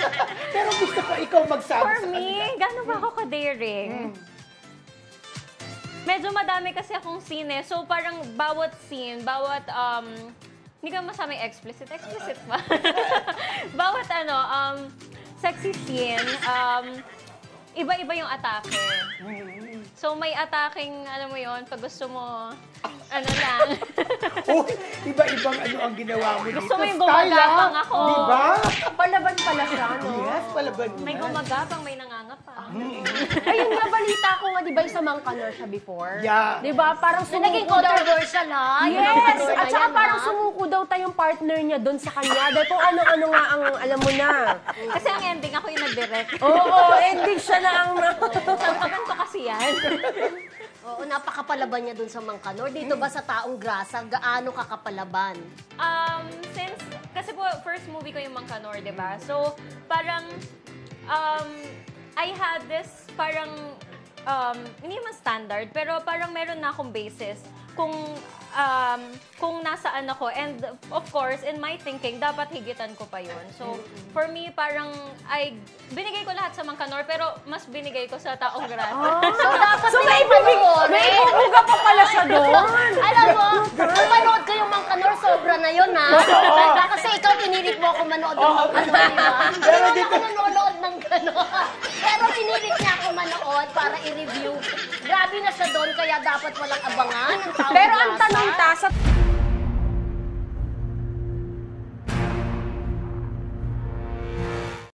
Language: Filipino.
Pero gusto ko ikaw magsabi For sa me, kanila. gano'n ba ako ka-daring? Medyo madami kasi akong scene eh. So parang bawat scene, bawat, hindi ka masamay explicit ba? Bawat sexy scene, iba-iba yung atake. So may ataking, alam mo yon, pag gusto mo, ano lang. Oh, iba-ibang ano ang ginawa mo dito. Gusto mo yung Style, gumagapang ako. Diba? Palaban pala siya, no? Yes, palaban May naman. gumagapang, may nangangapa. Ayun nga, balita ko nga, di ba, isa Mangkanor siya before? Yeah. Di ba, parang Na naging sumuko daw. controversial, ha? Yung Yes! Mangkanor na At saka yan, parang ha? sumuko daw tayong partner niya doon sa kanya. Dahil kung ano-ano nga ang alam mo na. Kasi ang ending, ako yung nag-direct. Oo, ending siya na ang... Ang kaganto kasi yan. Oo, napakapalaban niya dun sa Mangkanor. Dito ba sa Taong Grasa, gaano kakapalaban? Kasi po, first movie ko yung Mangkanor, di ba? So, parang, I had this, parang, hindi naman standard, pero parang meron na akong basis kung nasaan ako. And of course, in my thinking, dapat higitan ko pa yun. So, for me, parang, binigay ko lahat sa Mangkanor, pero mas binigay ko sa Taong Grasa. So, dapat So, may bubuga pa pala siya doon. Alam mo, kung manood ko yung Mangkanor, sobra na yun, ha? Kasi ikaw, pinilit mo ako manood ng Mangkanor, di ba? Pero dito... ako nanonood ng gano'n. Pero pinilit niya ako manood para i-review. Grabe na siya doon, kaya dapat walang abangan. Ang Taong Pero ang Grasa. tanong ta, sa